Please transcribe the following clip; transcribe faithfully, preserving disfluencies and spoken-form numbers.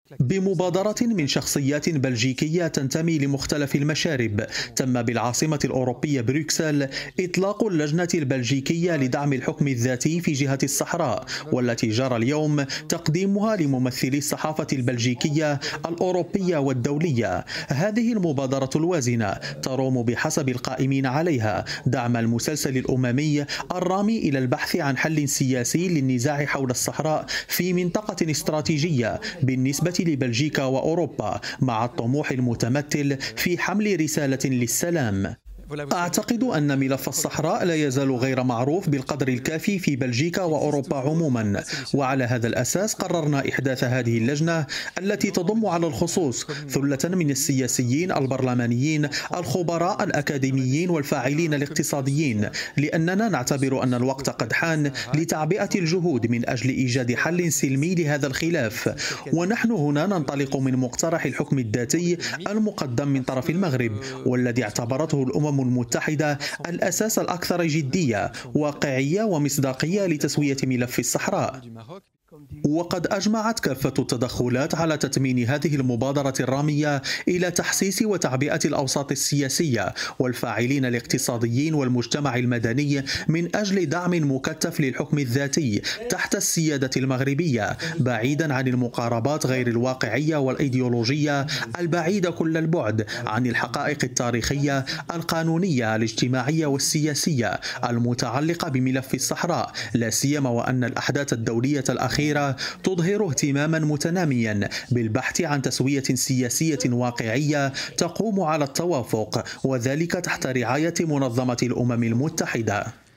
بمبادرة من شخصيات بلجيكية تنتمي لمختلف المشارب، تم بالعاصمة الأوروبية بروكسل إطلاق اللجنة البلجيكية لدعم الحكم الذاتي في جهة الصحراء، والتي جرى اليوم تقديمها لممثلي الصحافة البلجيكية الأوروبية والدولية. هذه المبادرة الوازنة تروم بحسب القائمين عليها دعم المسلسل الأممي الرامي إلى البحث عن حل سياسي للنزاع حول الصحراء في منطقة استراتيجية بالنسبة لبلجيكا وأوروبا، مع الطموح المتمثل في حمل رسالة للسلام. أعتقد أن ملف الصحراء لا يزال غير معروف بالقدر الكافي في بلجيكا وأوروبا عموما، وعلى هذا الأساس قررنا إحداث هذه اللجنة التي تضم على الخصوص ثلة من السياسيين البرلمانيين الخبراء الأكاديميين والفاعلين الاقتصاديين، لأننا نعتبر أن الوقت قد حان لتعبئة الجهود من أجل إيجاد حل سلمي لهذا الخلاف. ونحن هنا ننطلق من مقترح الحكم الذاتي المقدم من طرف المغرب، والذي اعتبرته الأمم المتحدة الأساس الأكثر جدية، واقعية ومصداقية لتسوية ملف الصحراء. وقد أجمعت كافة التدخلات على تتمين هذه المبادرة الرامية إلى تحسيس وتعبئة الأوساط السياسية والفاعلين الاقتصاديين والمجتمع المدني من أجل دعم مكثف للحكم الذاتي تحت السيادة المغربية، بعيدا عن المقاربات غير الواقعية والإيديولوجية البعيدة كل البعد عن الحقائق التاريخية القانونية الاجتماعية والسياسية المتعلقة بملف الصحراء، لا سيما وأن الأحداث الدولية الأخيرة تظهر اهتماما متناميا بالبحث عن تسوية سياسية واقعية تقوم على التوافق، وذلك تحت رعاية منظمة الأمم المتحدة.